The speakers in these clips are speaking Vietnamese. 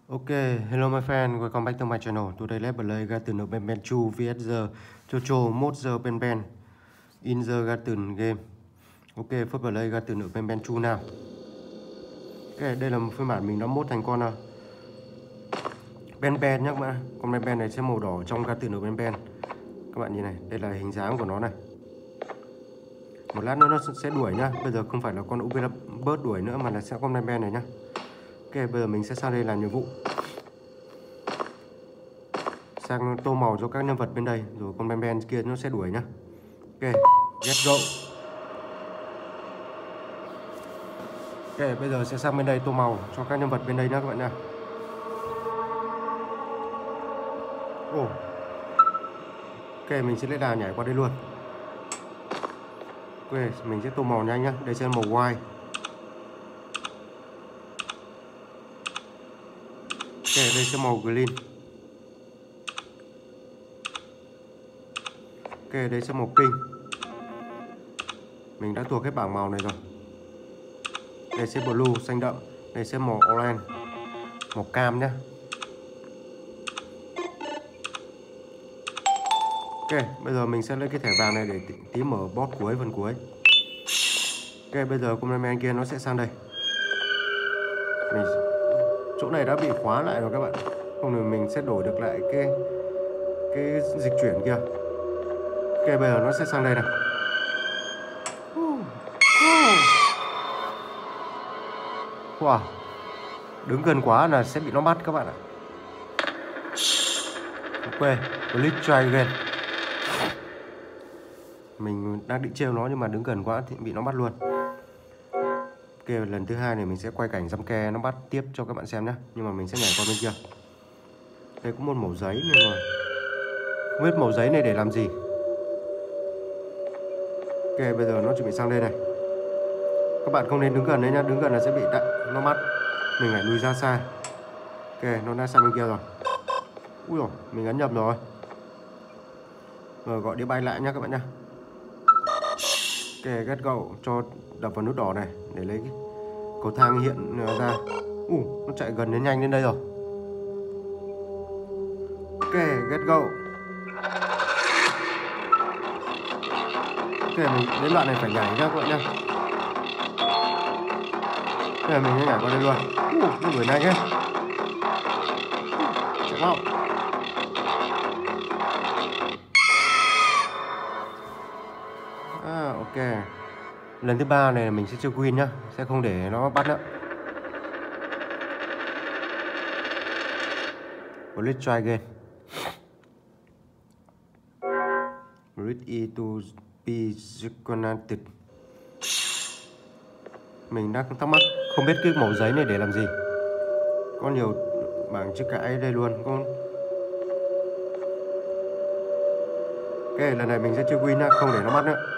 Okay, hello my friend, welcome back to my channel. Today let's play Garten of Ben 2 vs the Jojo Mod the Ben in the Garten game. Okay, first play Garten of Ben 2 nào. Okay, đây là một phiên bản mình đã mod thành con Ben nhé các bạn. Con Ben này sẽ màu đỏ trong Garten of Ben. Các bạn nhìn này, đây là hình dáng của nó này. Một lát nữa nó sẽ đuổi nhá. Bây giờ không phải là con Ubera bớt đuổi nữa mà là sẽ con Ben này nhá. Ok, bây giờ mình sẽ sang đây làm nhiệm vụ. Sang tô màu cho các nhân vật bên đây, rồi con Ben kia nó sẽ đuổi nhá. Ok, let's go. Ok, bây giờ sẽ sang bên đây tô màu cho các nhân vật bên đây nhá các bạn nha. Ok, mình sẽ lấy đà nhảy qua đây luôn. Ok, mình sẽ tô màu nhanh nhá. Đây sẽ màu white. Ok, đây sẽ màu green. Ok, đây sẽ màu pink. Mình đã thuộc cái bảng màu này rồi. Đây sẽ blue, xanh đậm. Đây sẽ màu orange, màu cam nhé. Ok, bây giờ mình sẽ lấy cái thẻ vàng này để tí mở boss cuối, phần cuối. Ok, bây giờ con man kia nó sẽ sang đây. Chỗ này đã bị khóa lại rồi các bạn. Không thì mình sẽ đổi được lại cái dịch chuyển kia. Ok, bây giờ nó sẽ sang đây này. Wow, đứng gần quá là sẽ bị nó bắt các bạn ạ. Ok, click try again. Mình đang định trêu nó nhưng mà đứng gần quá thì bị nó bắt luôn. Ok, lần thứ hai này mình sẽ quay cảnh jumpscare nó bắt tiếp cho các bạn xem nhé. Nhưng mà mình sẽ nhảy qua bên kia. Đây cũng một mẩu giấy nhưng mà không biết mẩu giấy này để làm gì. Ok, bây giờ nó chuẩn bị sang đây này. Các bạn không nên đứng gần đấy nhá, đứng gần là sẽ bị nó bắt. Mình phải lùi ra xa. Ok, nó đã sang bên kia rồi. Ui dồi, mình ấn nhầm rồi. Rồi gọi đĩa bay lại nhá các bạn nhá. Ok, get go, cho đập vào nút đỏ này để lấy cái cầu thang hiện ra. Nó chạy gần đến nhanh đến đây rồi. Ok, get go. Ok, mình đến đoạn này phải nhảy nhá các bạn nhá. Ok, mình sẽ nhảy qua đây luôn. Nó đuổi nhanh ấy. Chạy mau. Ok. Lần thứ ba này mình sẽ chơi win nhá, sẽ không để nó bắt nữa. Let's try again. Read E to be disconnected. Mình đang thắc mắc không biết cái mẩu giấy này để làm gì. Có nhiều bảng chữ cái đây luôn. Ok, lần này mình sẽ chơi win nhá, không để nó bắt nữa.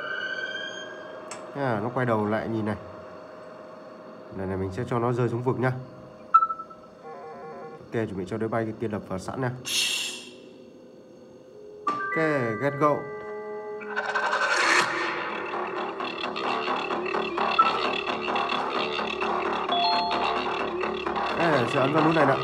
Nó quay đầu lại nhìn này. Lần này mình sẽ cho nó rơi xuống vực nhá. Ok, chuẩn bị cho đứa bay kia đập vào sẵn nha. Ok, get go. Sẽ ấn vào nút này nè.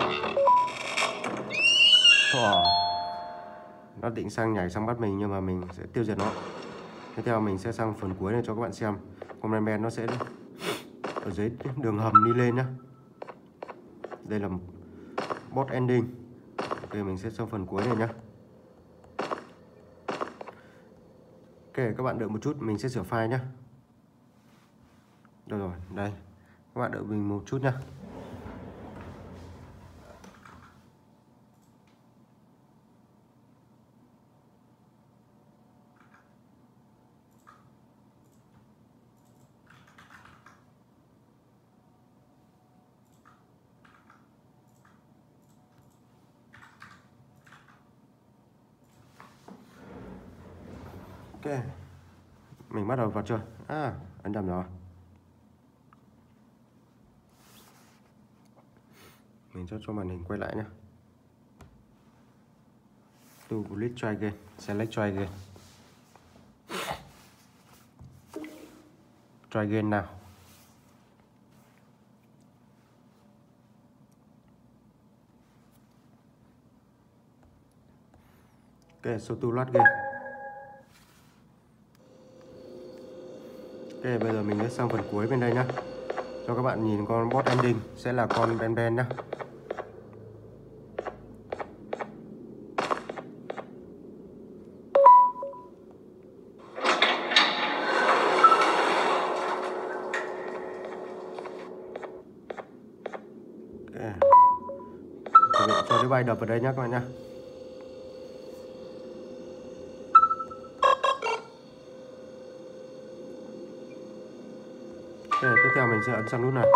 Nó định sang nhảy sang bắt mình nhưng mà mình sẽ tiêu diệt nó. Tiếp theo mình sẽ sang phần cuối này cho các bạn xem. Con Ben nó sẽ ở dưới đường hầm đi lên nhá. Đây là boss ending. Ok, mình sẽ sang phần cuối này nhá. Ok, các bạn đợi một chút, mình sẽ sửa file nhá. Được rồi, đây. Các bạn đợi mình một chút nhá. Ok, mình bắt đầu vào chơi. Ấn nhầm rồi. Mình cho màn hình quay lại nhé. To click try again, select try again. Try again nào. Ok, số tu loát game. Ok, bây giờ mình sẽ sang phần cuối bên đây nhá. Cho các bạn nhìn con boss ending sẽ là con Ben Ben nhá. Ok, cho cái bay đập vào đây nhá các bạn nhá. Ok, tiếp theo mình sẽ ấn sang nút này.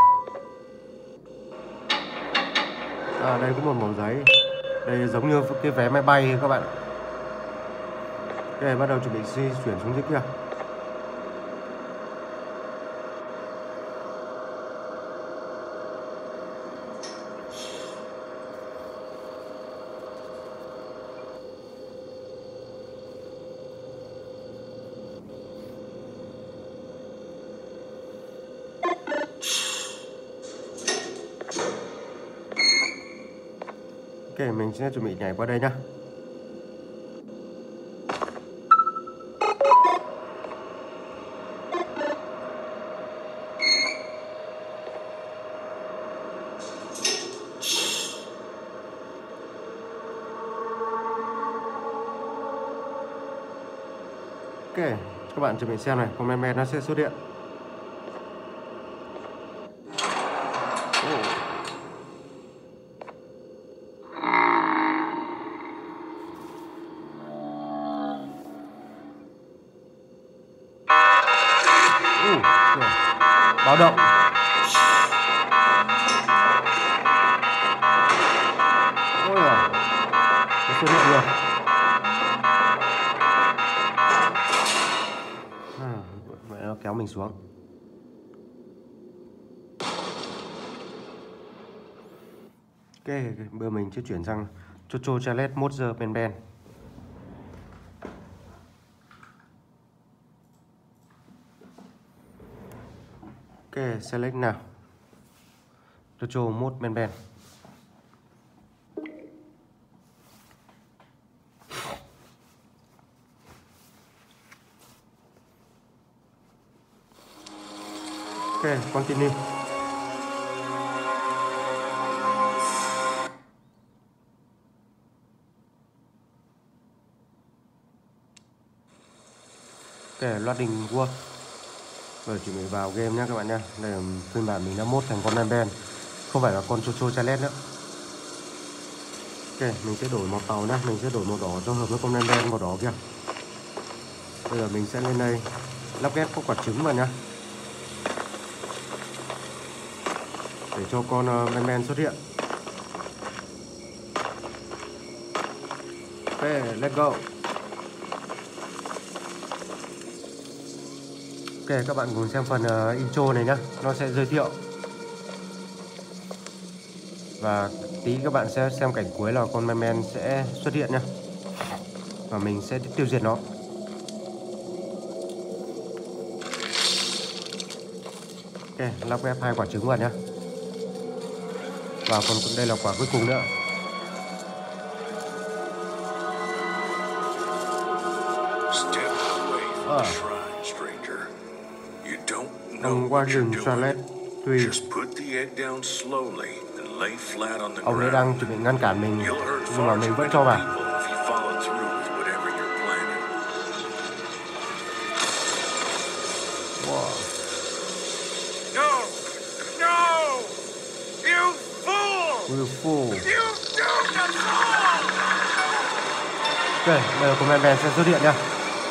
Đây có một mẩu giấy. Đây giống như cái vé máy bay các bạn. Ok, bắt đầu chuẩn bị di chuyển xuống dưới kia. Ok, mình sẽ chuẩn bị nhảy qua đây nhá. Ok, các bạn chuẩn bị xem này, con Ben Ben nó sẽ xuất hiện. Báo động. Ôi giời, nó xuất hiện luôn. Vậy nó kéo mình xuống. Ok, bây giờ mình sẽ chuyển sang Chocho Challenge Mode Ben Ben. Ok, select nào. Chocho Mode Ben Ben. Ok, continue. Ok, loading work. Rồi chuẩn bị vào game nhé các bạn nha. Đây là phiên bản mình đã mod thành con Ben Ben, không phải là con Chocho Challenge nữa. Ok, mình sẽ đổi màu tàu nhá, mình sẽ đổi màu đỏ cho hợp với con Ben Ben màu đỏ kia. Bây giờ mình sẽ lên đây lắp ghép các quả trứng vào nhá, để cho con Ben Ben xuất hiện. Ok, let's go. Ok, các bạn cùng xem phần intro này nhá, nó sẽ giới thiệu. Và tí các bạn sẽ xem cảnh cuối là con Ben Ben sẽ xuất hiện nhá. Và mình sẽ tiêu diệt nó. Ok, lắp ghép 2 quả trứng vào nhá. Và còn đây là quả cuối cùng nữa. Ông Warden Charlotte Tuy. Ông ấy đang chuẩn bị ngăn cản mình, nhưng mà mình vẫn cho vào. Wow. You fool. Ok, bây giờ con Ben Ben sẽ xuất hiện nha.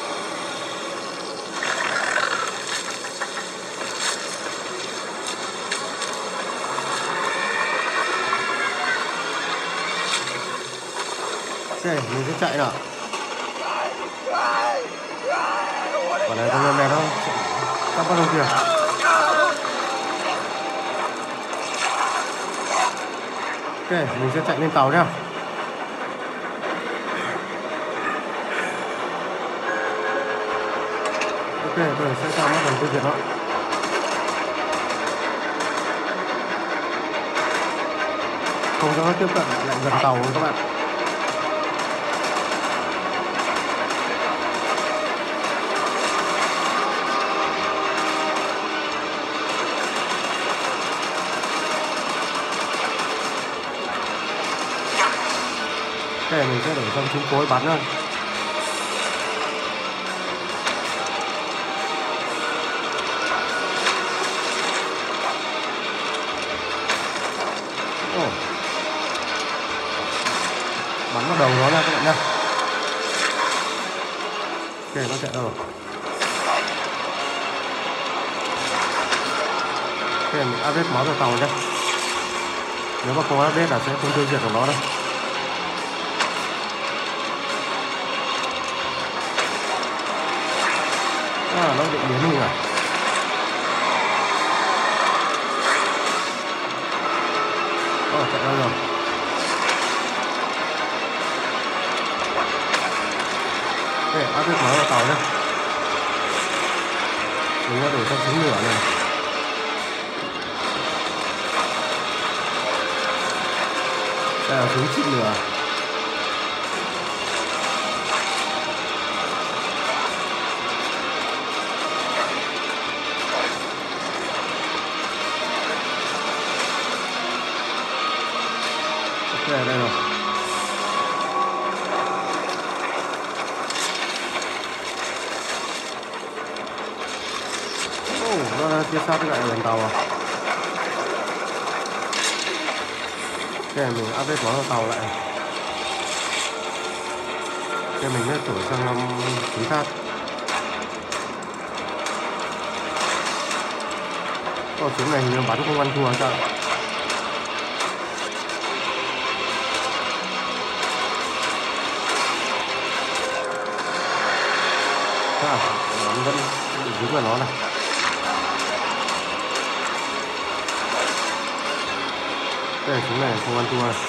Ok, mình sẽ chạy nào. Quả này con Ben Ben nó sắp bắt đầu kìa. Ok, mình sẽ chạy lên tàu nha. Ok, tôi sẽ cho nó tiêu diệt nó. Không cho nó tiếp cận lại gần tàu các bạn. Ok, mình sẽ để trong súng cối bắn thôi. Bắn vào đầu nó nha các bạn nha. Ok, nó chạy đâu rồi? Ok, mình update máu vào tàu nhé. Nếu mà không update là sẽ không tiêu diệt được nó đâu. Nó định biến mình à? Chạy đâu rồi? Ok, update máu vào tàu nhé. Mình đã đổ trong súng lửa này. Đây là súng xịt lửa. Ok, đây rồi. Nó đang tiếp sát lại gần tàu à? Ok, mình update máu vào tàu lại. Ok, mình sẽ đổi sang súng sát. Súng này hình như bắn không ăn thua sao? Bắn vẫn bị dính vào nó này. Đây, súng này không ăn thua này.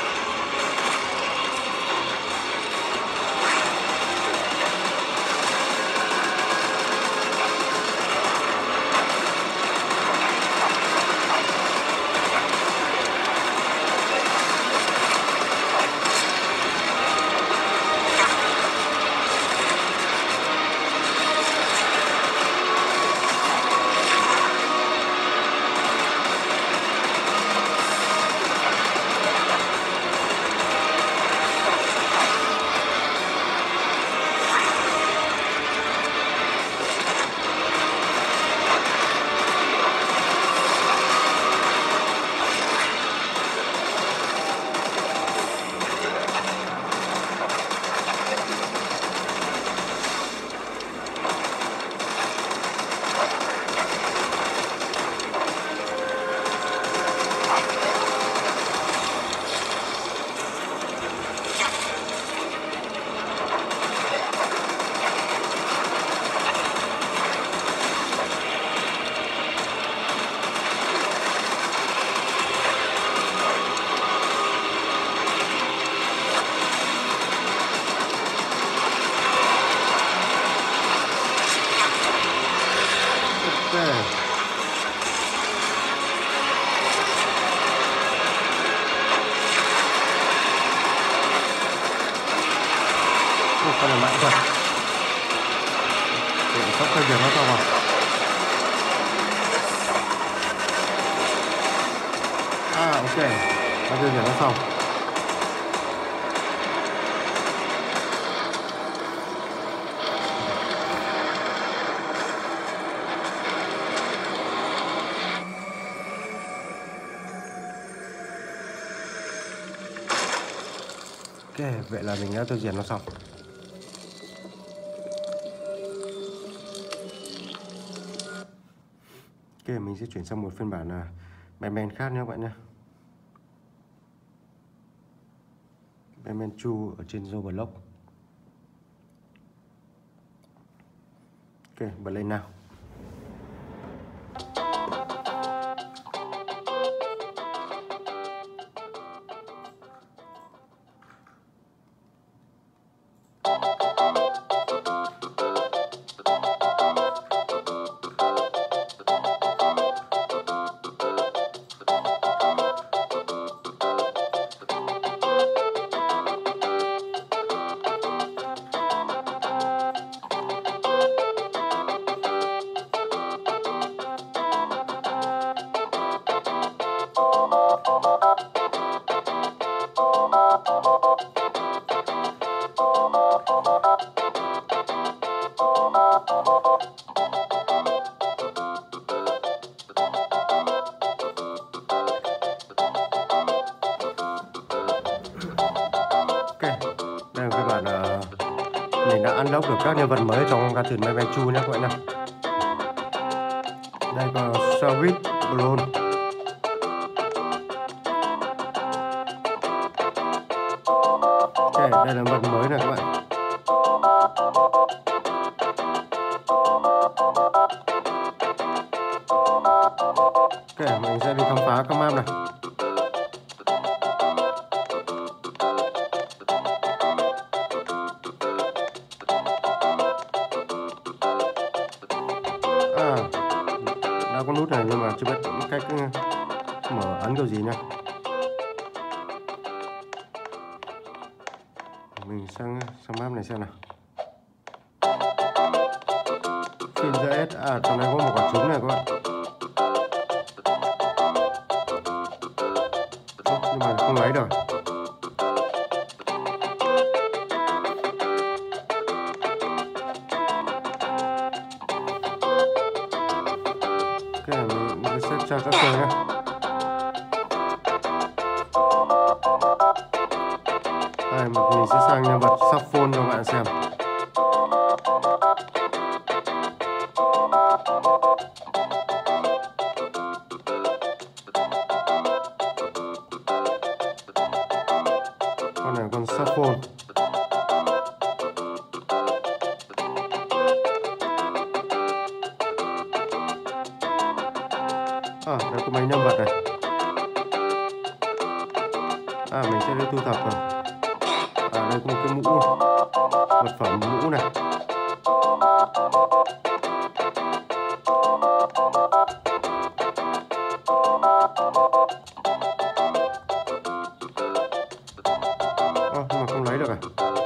Con này mạnh thật. Để sắp tiêu diệt nó xong rồi. Ok, ta tiêu diệt nó xong. Ok, vậy là mình đã tiêu diệt nó xong. Ok, mình sẽ chuyển sang một phiên bản là Batman khác nhé các bạn nhé. Batman Chu ở trên Roblox. Ok, bật lên nào. mình đã unlock được các nhân vật mới trong cartoon Meme Chu nhé các bạn nhé. Đây có Sweet Balloon. Ok, đây là vật mới này các bạn. Ok, mình sẽ đi khám phá các map này. Đã có nút này nhưng mà chưa biết cách mở ấn kiểu gì nha. Mình sang map này xem nào. Phiên giữa S, trong này có một quả trứng này các bạn. Nhưng mà không lấy được. Ok, mình sẽ cho các chơi nhé. Đây, mình sẽ sang nhân vật Saffron cho các bạn xem. Con này con Saffron. Đây có mấy nhân vật này. Mình sẽ đi thu thập rồi. Đây có một cái mũ, vật phẩm mũ này. Nhưng mà không lấy được à?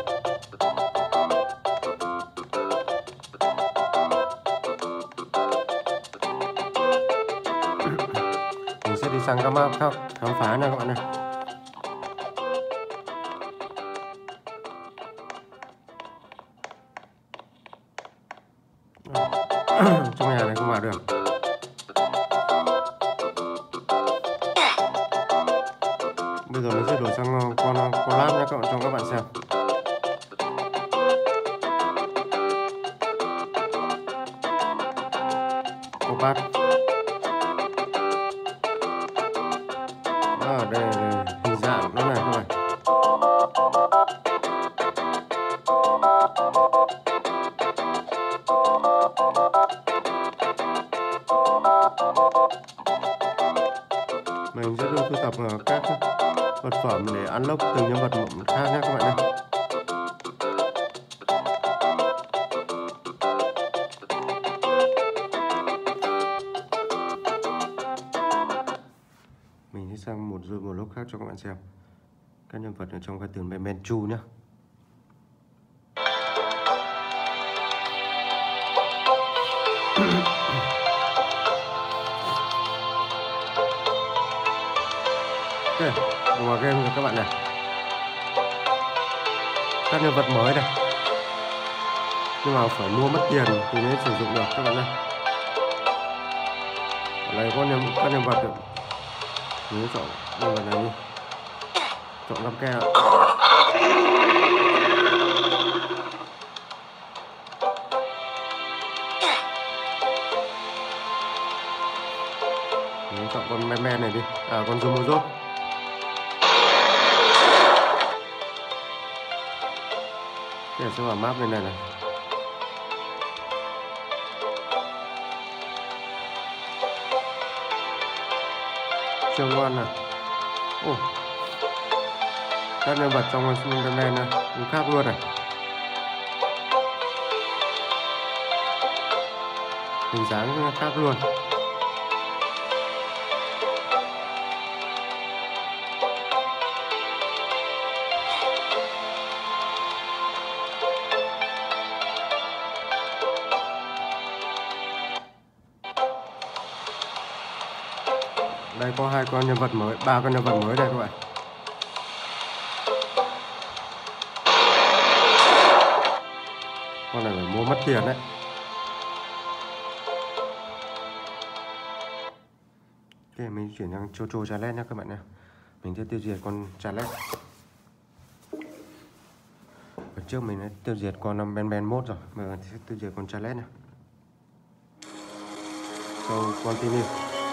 Mình sẽ đi sang các map khác khám phá này các bạn này. Trong nhà này không vào được. Bây giờ mình sẽ đổi sang con collab nhé các bạn, cho các bạn xem. Copat. Đây là hình dạng nó này các bạn. Mình sẽ thu thập các vật phẩm để unlock từng nhân vật khác nhé các bạn nhé. Mình sẽ sang một lúc khác cho các bạn xem các nhân vật ở trong cartoon Meme Chu nhé. Ok, vào game rồi các bạn này. Các nhân vật mới này, nhưng mà phải mua mất tiền thì mới sử dụng được các bạn này. Ở đây có các nhân vật được. Mình chọn nhân vật này đi. Chọn 5 ke ạ. Mình chọn con Meme này đi. Con Zomozot. Để sẽ vào map bên này này. Trường ngoan này. Các nhân vật trong bên này này cũng khác luôn này. Hình dáng khác luôn. Đây có 2 con nhân vật mới, 3 con nhân vật mới đây các bạn. Con này phải mua mất tiền đấy. Ok, mình chuyển sang Chocho Challenge nhé các bạn nha. Mình sẽ tiêu diệt con Challenge. Ở trước mình đã tiêu diệt con Ben mốt rồi, bây giờ sẽ tiêu diệt con Charles nha. So continue.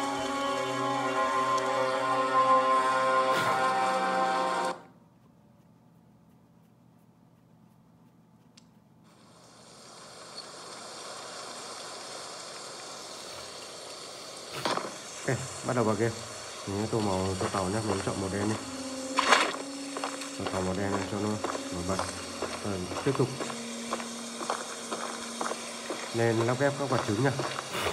Ok, bắt đầu vào game. Mình tô màu cho tàu nhé, mình chọn màu đen đi. Cho tàu màu đen này cho nó nổi bật. Rồi tiếp tục. Nên lắp ghép các quả trứng nha.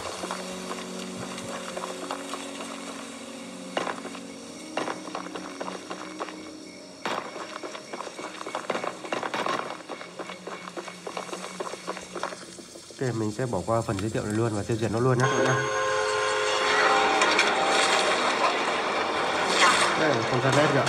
Ok, mình sẽ bỏ qua phần giới thiệu này luôn và tiêu diệt nó luôn nhé các bạn nhé. Đây, con ra led kìa.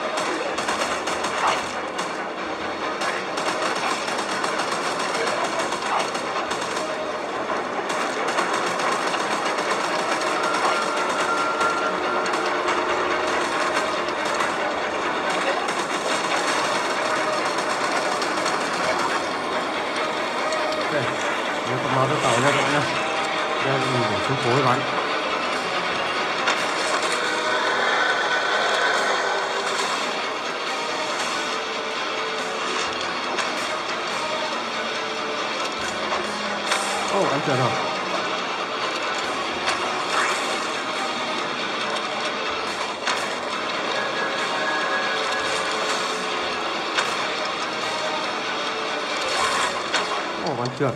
Ok, nó có máu cho tàu nha các bạn nhé. Đây mình để xuống phố bắn. Ăn trượt rồi. Ăn trượt.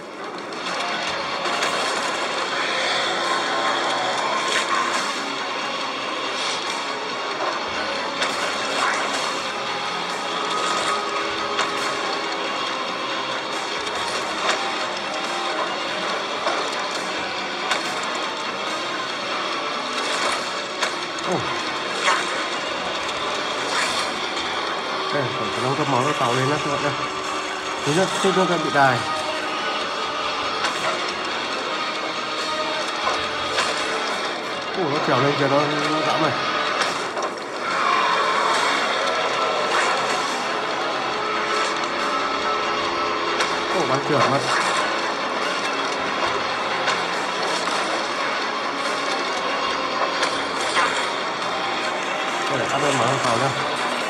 Đây, còn nó có máu cho tàu lên đó các bạn ơi. Thứ nhất, sinh ra bị đài. Nó trèo lên kìa, nó dã này. Bắn trượt mất. Đây, để ăn lên máu tàu nhá.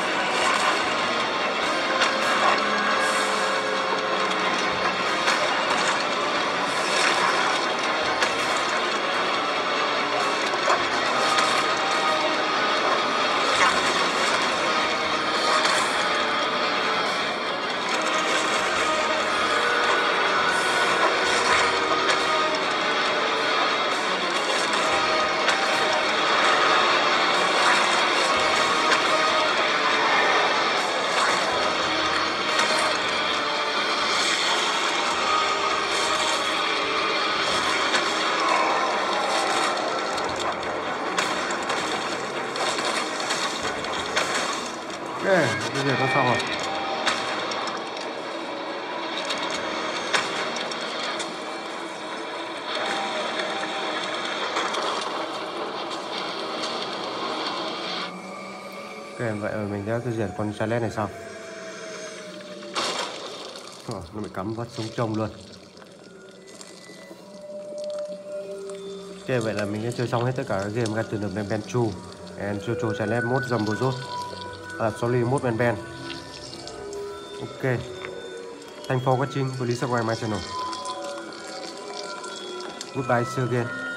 Ok, bây giờ nó xong rồi. Ok, vậy rồi mình đã tiêu diệt con Charles này xong. Nó bị cắm vắt xuống trông luôn. Ok, vậy là mình đã chơi xong hết tất cả các game ra từ được Ben Chu and Jojo Charles mode Jumbo Zone. Sorry, mode Ben. Ok. Thanks for watching. Please subscribe my channel. Goodbye, see you again.